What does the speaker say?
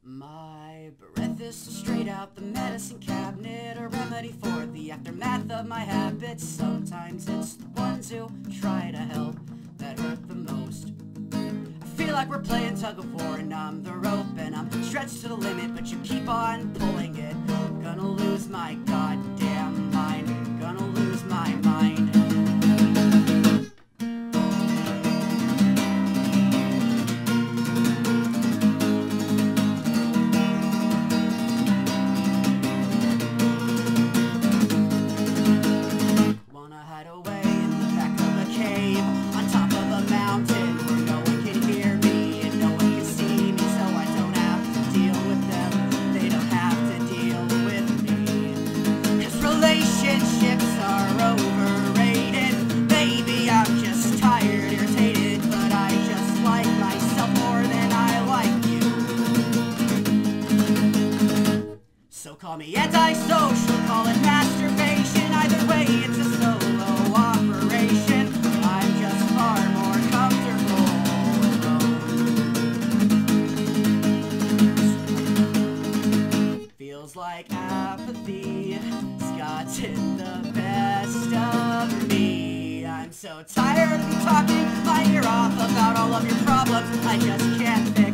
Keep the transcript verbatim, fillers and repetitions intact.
My breath is straight out the medicine cabinet, a remedy for the aftermath of my habits. Sometimes it's the ones who try to help that hurt the most. I feel like we're playing tug of war and I'm the rope and I'm stretched to the limit, but you keep on pulling it. Gonna lose my goddamn mind, gonna lose my mind. Call me antisocial, call it masturbation. Either way, it's a solo operation. I'm just far more comfortable alone. Feels like apathy has gotten the best of me. I'm so tired of you talking my ear off about all of your problems I just can't fix.